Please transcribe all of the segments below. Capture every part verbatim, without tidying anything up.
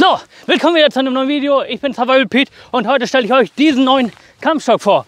So, willkommen wieder zu einem neuen Video. Ich bin Survival Pete und heute stelle ich euch diesen neuen Kampfstock vor.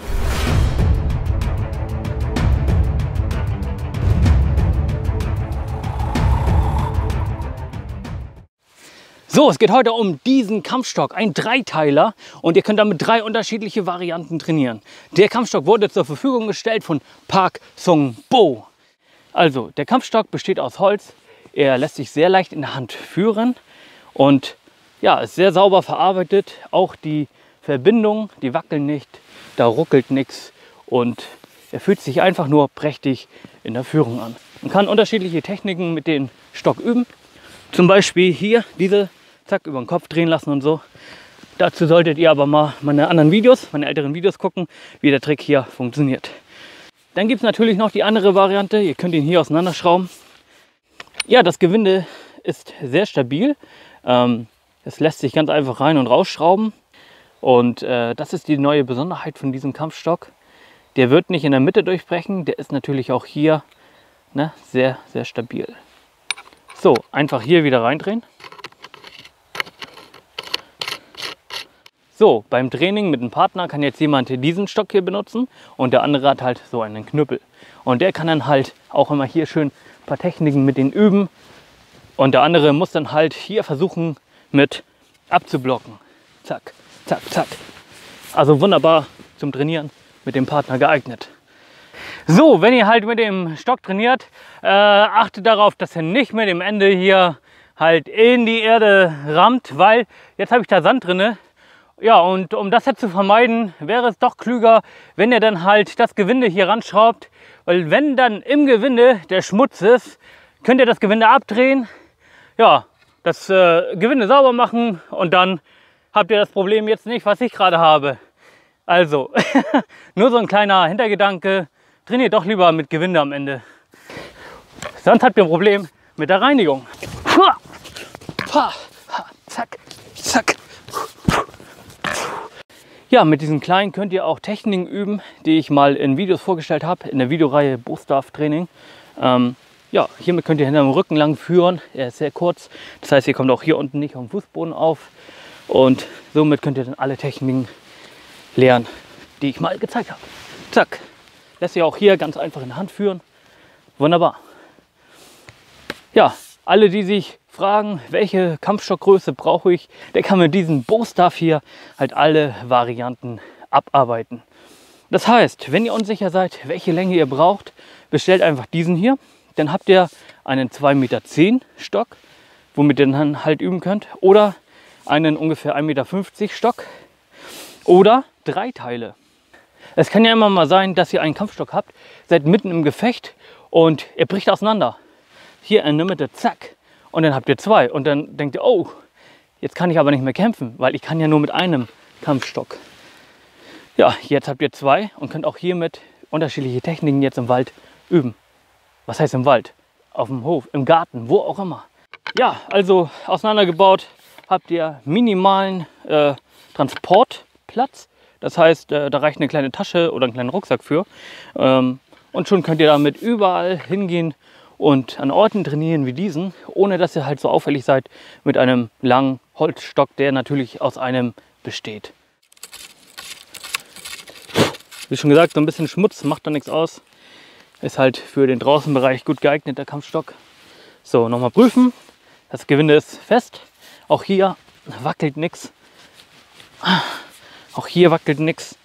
So, es geht heute um diesen Kampfstock, ein Dreiteiler, und ihr könnt damit drei unterschiedliche Varianten trainieren. Der Kampfstock wurde zur Verfügung gestellt von Park Sung Bo. Also, der Kampfstock besteht aus Holz, er lässt sich sehr leicht in der Hand führen und ja, ist sehr sauber verarbeitet. Auch die Verbindungen, die wackeln nicht, da ruckelt nichts und er fühlt sich einfach nur prächtig in der Führung an. Man kann unterschiedliche Techniken mit dem Stock üben, zum Beispiel hier diese zack, über den Kopf drehen lassen und so. Dazu solltet ihr aber mal meine anderen Videos, meine älteren Videos gucken, wie der Trick hier funktioniert. Dann gibt es natürlich noch die andere Variante. Ihr könnt ihn hier auseinanderschrauben. Ja, das Gewinde ist sehr stabil. Ähm, es lässt sich ganz einfach rein und rausschrauben. Und äh, das ist die neue Besonderheit von diesem Kampfstock. Der wird nicht in der Mitte durchbrechen. Der ist natürlich auch hier ne, sehr, sehr stabil. So, einfach hier wieder reindrehen. So, beim Training mit einem Partner kann jetzt jemand diesen Stock hier benutzen und der andere hat halt so einen Knüppel. Und der kann dann halt auch immer hier schön ein paar Techniken mit denen üben. Und der andere muss dann halt hier versuchen mit abzublocken. Zack, zack, zack. Also wunderbar zum Trainieren mit dem Partner geeignet. So, wenn ihr halt mit dem Stock trainiert, äh, achtet darauf, dass ihr nicht mit dem Ende hier halt in die Erde rammt, weil jetzt habe ich da Sand drinne. Ja, und um das jetzt zu vermeiden, wäre es doch klüger, wenn ihr dann halt das Gewinde hier ranschraubt. Weil wenn dann im Gewinde der Schmutz ist, könnt ihr das Gewinde abdrehen, ja, das äh, Gewinde sauber machen und dann habt ihr das Problem jetzt nicht, was ich gerade habe. Also, nur so ein kleiner Hintergedanke, trainiert doch lieber mit Gewinde am Ende. Sonst habt ihr ein Problem mit der Reinigung. Zack, zack. Ja, mit diesen kleinen könnt ihr auch Techniken üben, die ich mal in Videos vorgestellt habe, in der Videoreihe Bo-Staff Training. Ähm, ja, hiermit könnt ihr hinterm Rücken lang führen, er ist sehr kurz, das heißt, ihr kommt auch hier unten nicht auf den Fußboden auf. Und somit könnt ihr dann alle Techniken lernen, die ich mal gezeigt habe. Zack, lässt ihr auch hier ganz einfach in der Hand führen. Wunderbar. Ja, alle, die sich fragen, welche Kampfstockgröße brauche ich, der kann mit diesem Bo-Staff hier halt alle Varianten abarbeiten. Das heißt, wenn ihr unsicher seid, welche Länge ihr braucht, bestellt einfach diesen hier. Dann habt ihr einen zwei Meter zehn Stock, womit ihr dann halt üben könnt. Oder einen ungefähr ein Meter fünfzig Stock. Oder drei Teile. Es kann ja immer mal sein, dass ihr einen Kampfstock habt, seid mitten im Gefecht und er bricht auseinander. Hier in der Mitte, zack. Und dann habt ihr zwei. Und dann denkt ihr, oh, jetzt kann ich aber nicht mehr kämpfen, weil ich kann ja nur mit einem Kampfstock. Ja, jetzt habt ihr zwei und könnt auch hiermit unterschiedliche Techniken jetzt im Wald üben. Was heißt im Wald? Auf dem Hof, im Garten, wo auch immer. Ja, also auseinandergebaut habt ihr minimalen äh, Transportplatz. Das heißt, äh, da reicht eine kleine Tasche oder einen kleinen Rucksack für. Ähm, und schon könnt ihr damit überall hingehen und an Orten trainieren wie diesen, ohne dass ihr halt so auffällig seid mit einem langen Holzstock, der natürlich aus einem besteht. Wie schon gesagt, so ein bisschen Schmutz macht da nichts aus. Ist halt für den Draußenbereich gut geeignet, der Kampfstock. So, nochmal prüfen. Das Gewinde ist fest. Auch hier wackelt nichts. Auch hier wackelt nichts.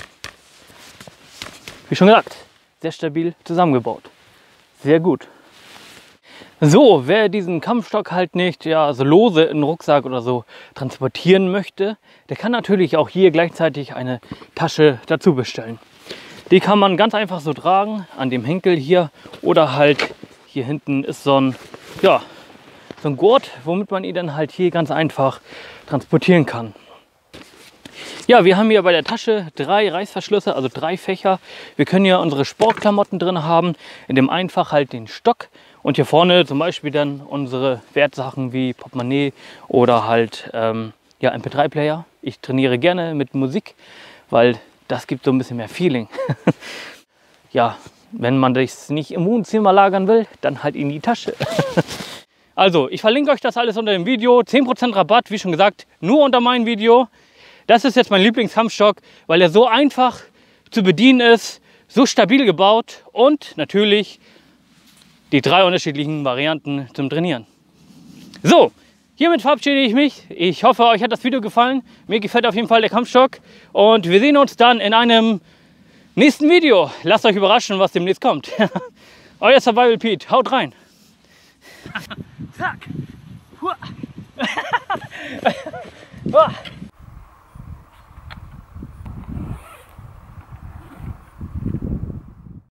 Wie schon gesagt, sehr stabil zusammengebaut. Sehr gut. So, wer diesen Kampfstock halt nicht ja, so lose in den Rucksack oder so transportieren möchte, der kann natürlich auch hier gleichzeitig eine Tasche dazu bestellen. Die kann man ganz einfach so tragen, an dem Henkel hier oder halt hier hinten ist so ein, ja, so ein Gurt, womit man ihn dann halt hier ganz einfach transportieren kann. Ja, wir haben hier bei der Tasche drei Reißverschlüsse, also drei Fächer. Wir können hier unsere Sportklamotten drin haben, in dem einen Fach halt den Stock und hier vorne zum Beispiel dann unsere Wertsachen wie Portemonnaie oder halt ähm, ja, M P drei Player. Ich trainiere gerne mit Musik, weil das gibt so ein bisschen mehr Feeling. Ja, wenn man das nicht im Wohnzimmer lagern will, dann halt in die Tasche. Also, ich verlinke euch das alles unter dem Video. zehn Prozent Rabatt, wie schon gesagt, nur unter meinem Video. Das ist jetzt mein Lieblingskampfstock, weil er so einfach zu bedienen ist, so stabil gebaut und natürlich die drei unterschiedlichen Varianten zum Trainieren. So, hiermit verabschiede ich mich. Ich hoffe, euch hat das Video gefallen. Mir gefällt auf jeden Fall der Kampfstock. Und wir sehen uns dann in einem nächsten Video. Lasst euch überraschen, was demnächst kommt. Euer Survival Pete, haut rein. Zack.